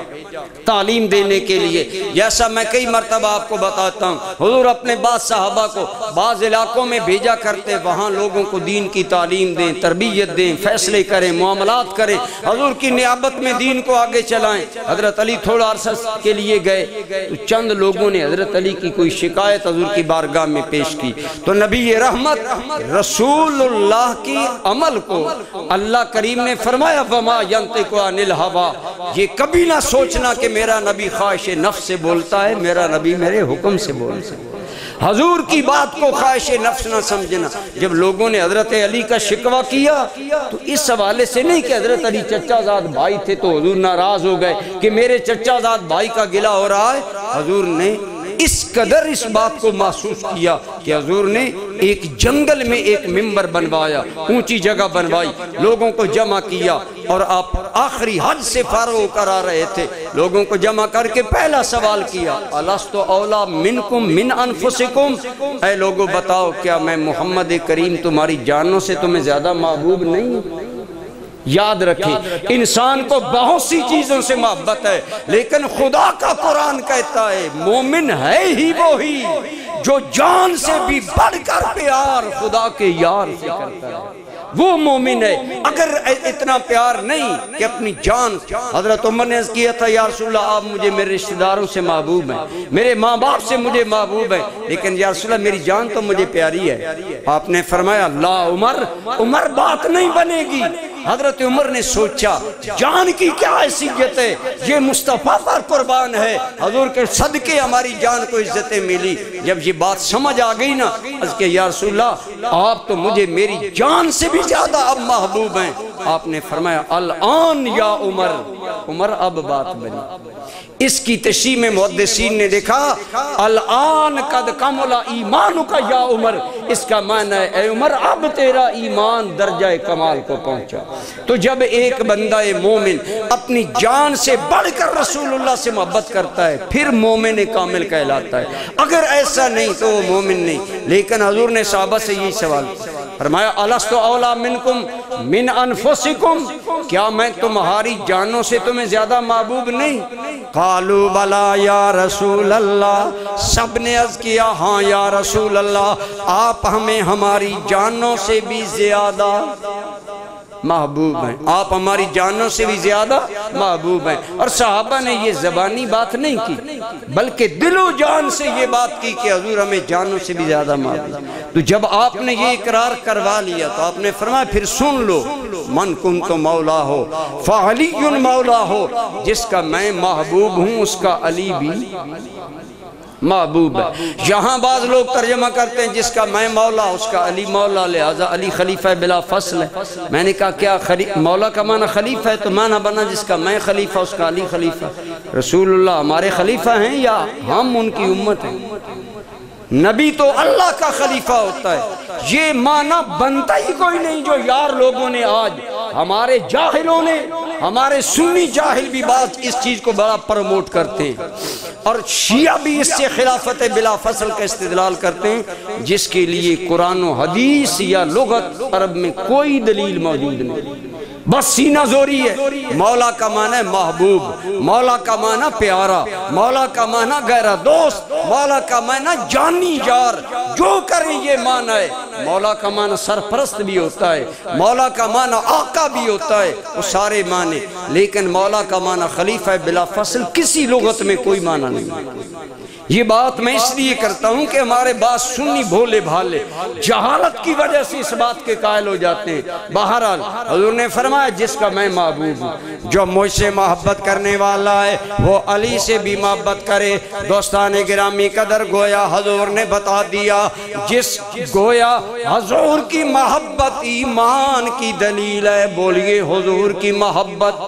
تعلیم دینے کے لیے، جیسا میں کئی مرتبہ آپ کو بتاتا ہوں، حضور اپنے بعض صحابہ کو بعض علاقوں میں بھیجا کرتے، وہاں لوگوں کو دین کی تعلیم دیں، تربیت دیں، فیصلے کریں، معاملات کریں، حضور کی نیابت میں دین کو آگے چلائیں۔ حضرت علی تھوڑا عرصہ کے لیے گئے تو چند لوگوں نے حضرت علی کی کوئی شکایت حضور کی بارگاہ میں پیش کی، تو نبی رحمت رسول اللہ کی عمل کو اللہ کریم نے فرمایا وَمَا يَنْطِقُ عَنِ الْهَوَىٰ، یہ کبھی نہ سوچنا کہ میرا نبی خواہش نفس سے بولتا ہے، میرا نبی میرے حکم سے بولتا ہے۔ حضور کی بات کو خواہش نفس نہ سمجھنا۔ جب لوگوں نے حضرت علی کا شکوہ کیا تو اس حوالے سے نہیں کہ حضرت علی چچا زاد بھائی تھے تو حضور ناراض ہو گئے کہ میرے چچا زاد بھائی کا گلہ ہو رہا ہے۔ حضور نے اس قدر اس بات کو محسوس کیا کہ حضور نے ایک جنگل میں ایک ممبر بنوایا، اونچی جگہ بنوائی، لوگوں کو جمع کیا، اور آپ آخری حج سے فارغ ہو کر آ رہے تھے، لوگوں کو جمع کر کے پہلا سوال کیا الست اولا منکم من انفسکم، اے لوگوں بتاؤ کیا میں محمد کریم تمہاری جانوں سے تمہیں زیادہ محبوب نہیں ہوں؟ یاد رکھیں انسان کو بہت سی چیزوں سے محبت ہے، لیکن خدا کا قرآن کہتا ہے مومن ہے ہی وہی جو جان سے بھی بڑھ کر پیار خدا کے یار سے کرتا ہے، وہ مومن ہے۔ اگر اتنا پیار نہیں کہ اپنی جان، حضرت عمر نے عرض کیا تھا یا رسول اللہ آپ مجھے میرے رشتہ داروں سے محبوب ہیں، میرے ماں باپ سے مجھے محبوب ہیں، لیکن یا رسول اللہ میری جان تو مجھے پیاری ہے۔ آپ نے فرمایا لا عمر، عمر بات نہیں بنے گی۔ حضرت عمر نے سوچا جان کی کیا حیثیت ہے، یہ مصطفیٰ پر قربان ہے، حضور کے صدقے ہماری جان کو عزتیں ملی۔ جب یہ بات سمجھ آ گئی نا، اس کے یا رسول اللہ آپ تو مجھے میری جان سے بھی زیادہ اب محبوب ہیں، آپ نے فرمایا الآن یا عمر، عمر اب بات بنی۔ اس کی تشریح میں محدثین نے دیکھا الآن قد کمل ایمانک یا عمر، اس کا معنی ہے اے عمر اب تیرا ایمان درجہ کمال کو پہنچا۔ تو جب ایک بندہ مومن اپنی جان سے بڑھ کر رسول اللہ سے محبت کرتا ہے پھر مومن کامل کہلاتا ہے، اگر ایسا نہیں تو وہ مومن نہیں۔ لیکن حضور نے صحابہ سے یہی سوال فرمایا الستو اولا منکم من انفسکم، کیا میں تمہاری جانوں سے تمہیں زیادہ محبوب نہیں؟ قالوا بلا یا رسول اللہ، سب نے عرض کیا ہاں یا رسول اللہ، آپ ہمیں ہماری جانوں سے بھی زیادہ محبوب ہیں، آپ ہماری جانوں سے بھی زیادہ محبوب ہیں۔ اور صحابہ نے یہ زبانی بات نہیں کی بلکہ دل و جان سے یہ بات کی کہ حضور ہمیں جانوں سے بھی زیادہ محبوب۔ تو جب آپ نے یہ اقرار کروا لیا تو آپ نے فرمایا پھر سن لو من کنت مولا ہو فعلی مولا ہو، جس کا میں محبوب ہوں اس کا علی بھی محبوب ہے۔ یہاں بعض لوگ ترجمہ کرتے ہیں جس کا میں مولا اس کا علی مولا، لہذا علی خلیفہ بلا فصل ہے۔ میں نے کہا کیا مولا کا معنی خلیفہ ہے؟ تو معنی بنا جس کا میں خلیفہ اس کا علی خلیفہ۔ رسول اللہ ہمارے خلیفہ ہیں یا ہم ان کی امت ہیں؟ نبی تو اللہ کا خلیفہ ہوتا ہے، یہ معنی بنتا ہی کوئی نہیں جو یار لوگوں نے آج ہمارے جاہلوں نے، ہمارے سنی جاہل بھی بات اس چیز کو بڑا پروموٹ کرتے ہیں، اور شیعہ بھی اس سے خلافت بلا فصل کا استدلال کرتے ہیں جس کے لیے قرآن و حدیث یا لغت عرب میں کوئی دلیل موجود نہیں، بس سینہ زوری ہے۔ مولا کا معنی ہے محبوب، مولا کا معنی پیارا، مولا کا معنی گہرا دوست، مولا کا معنی جانی یار، جو کریں یہ معنی ہے۔ مولا کا معنی سرپرست بھی ہوتا ہے، مولا کا معنی آقا بھی ہوتا ہے، وہ سارے معنی، لیکن مولا کا معنی خلیفہ بلا فصل کسی لغت میں کوئی معنی نہیں۔ یہ بات میں اس لیے کرتا ہوں کہ ہمارے بعض سنی بھولے بھالے جہالت کی وجہ سے اس بات کے قائل ہو جاتے ہیں۔ بہرحال حضور نے فرمایا جس کا میں محبوب ہوں، جو مجھ سے محبت کرنے والا ہے وہ علی سے بھی محبت کرے۔ دوستان گرامی قدر، گویا حضور نے بتا دیا جس گویا حضور کی محبت ایمان کی دلیل ہے، بولیے حضور کی محبت،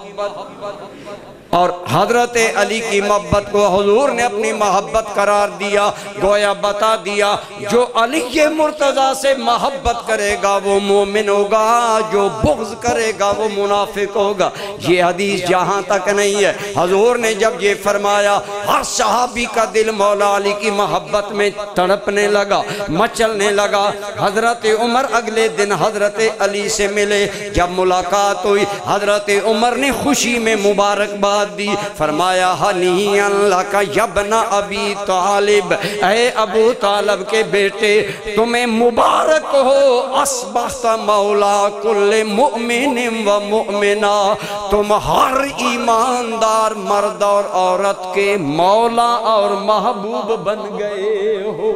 اور حضرت علی کی محبت کو حضور نے اپنی محبت قرار دیا۔ گویا بتا دیا جو علی مرتضیٰ سے محبت کرے گا وہ مومن ہوگا، جو بغض کرے گا وہ منافق ہوگا۔ یہ حدیث جہاں تک نہیں ہے، حضور نے جب یہ فرمایا ہر صحابی کا دل مولا علی کی محبت میں تڑپنے لگا، مچلنے لگا۔ حضرت عمر اگلے دن حضرت علی سے ملے، جب ملاقات ہوئی حضرت عمر نے خوشی میں مبارکباد دی، فرمایا ہنیئا لک یبن ابی طالب، اے ابو طالب کے بیٹے تمہیں مبارک ہو، اصبحت مولا کل مؤمن و مؤمنہ، تم ہر ایماندار مرد اور عورت کے مولا اور محبوب بن گئے ہو۔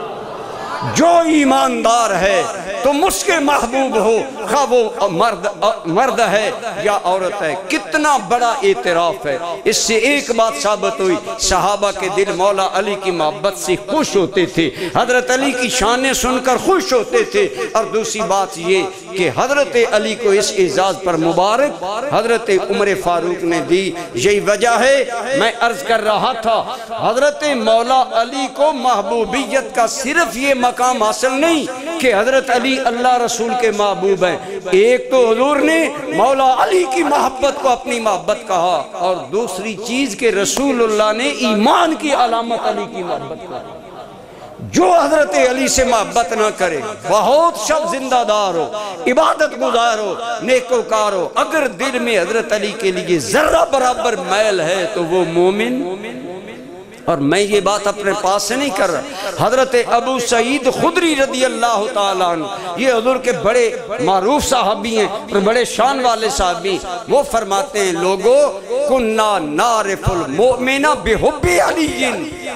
جو ایماندار ہے تم اس کے محبوب ہو، خواہ وہ مرد مرد ہے یا عورت ہے۔ کتنا بڑا اعتراف ہے۔ اس سے ایک بات ثابت ہوئی، صحابہ کے دل مولا علی کی محبت سے خوش ہوتے تھے، حضرت علی کی شانیں سن کر خوش ہوتے تھے، اور دوسری بات یہ کہ حضرت علی کو اس اعزاز پر مبارک حضرت عمر فاروق نے دی۔ یہی وجہ ہے میں عرض کر رہا تھا حضرت مولا علی کو محبوبیت کا صرف یہ مقام حاصل نہیں کہ حضرت علی اللہ رسول کے محبوب ہیں، ایک تو حضور نے مولا علی کی محبت کو اپنی محبت کہا، اور دوسری چیز کہ رسول اللہ نے ایمان کی علامت علی کی محبت کہا۔ جو حضرت علی سے محبت نہ کرے، بہت شب زندہ دار ہو، عبادت گزار ہو، نیکوکار ہو، اگر دل میں حضرت علی کے لیے ذرہ برابر میل ہے تو وہ مومن۔ اور میں یہ بات اپنے پاس سے نہیں کر رہا، حضرت ابو سعید خدری رضی اللہ تعالیٰ عنہ، یہ حضور کے بڑے معروف صحابی ہیں اور بڑے شان والے صحابی، وہ فرماتے ہیں لوگو کننا نعرف المؤمن بحب علی،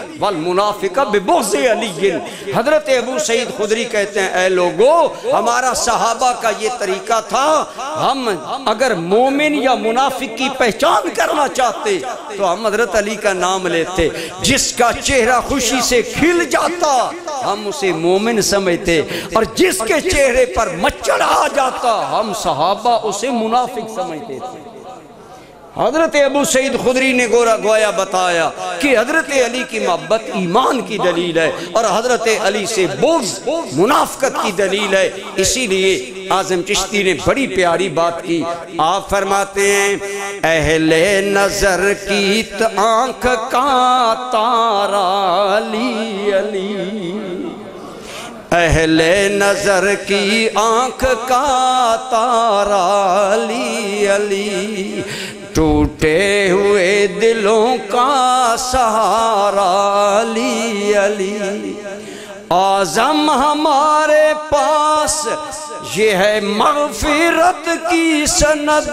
والمنافق ببغض علی۔ حضرت ابو سعید خدری کہتے ہیں اے لوگو ہمارا صحابہ کا یہ طریقہ تھا، ہم اگر مومن یا منافق کی پہچان کرنا چاہتے تو ہم حضرت علی کا نام لیتے، جس کا چہرہ خوشی سے کھل جاتا ہم اسے مومن سمجھتے، اور جس کے چہرے پر مچڑ آ جاتا ہم صحابہ اسے منافق سمجھتے تھے۔ حضرت ابو سعید خدری نے گورا گویا بتایا کہ حضرت علی کی محبت ایمان کی دلیل ہے اور حضرت علی سے بغض منافقت کی دلیل ہے۔ اسی لیے اعظم چشتی نے بڑی پیاری بات کی، آپ فرماتے ہیں اہل نظر کی آنکھ کا تارا علی علی، اہل نظر کی آنکھ کا تارا علی علی، ٹوٹے ہوئے دلوں کا سہارا علی علی، اعظم ہمارے پاس یہ ہے مغفرت کی سند،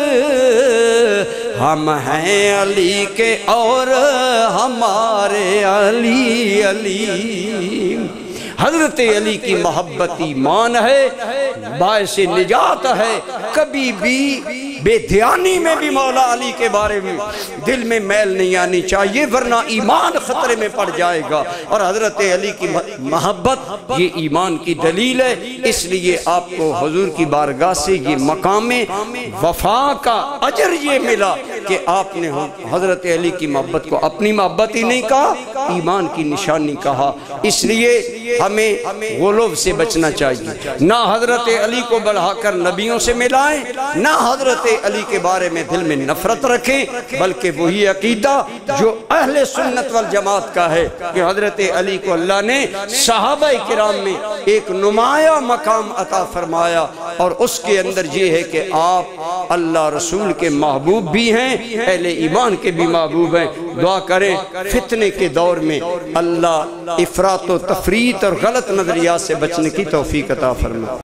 ہم ہیں علی کے اور ہمارے علی علی۔ حضرت علی کی محبت ایمان ہے، باعث نجات ہے، کبھی بھی بے دھیانی میں بھی مولا علی کے بارے میں دل میں میل نہیں آنی چاہیے، ورنہ ایمان خطرے میں پڑ جائے گا، اور حضرت علی کی محبت یہ ایمان کی دلیل ہے۔ اس لیے آپ کو حضور کی بارگاہ سے یہ مقام وفا کا اجر یہ ملا کہ آپ نے حضرت علی کی محبت کو اپنی محبت ہی نہیں کہا، ایمان کی نشانی کہا۔ اس لیے ہمیں غلو سے بچنا چاہیے، نہ حضرت علی کو بڑھا کر نبیوں سے ملائیں، نہ حضرت علی کے بارے میں دل میں نفرت رکھیں، بلکہ وہی عقیدہ جو اہل سنت والجماعت کا ہے کہ حضرت علی کو اللہ نے صحابہ کرام میں ایک نمایاں مقام عطا فرمایا، اور اس کے اندر یہ ہے کہ آپ اللہ رسول کے محبوب بھی ہیں، اہل ایمان کے بھی محبوب ہیں۔ دعا کریں فتنے کے دور میں اللہ افراط و تفریط اور غلط نظریات سے بچنے کی توفیق عطا فرمائے۔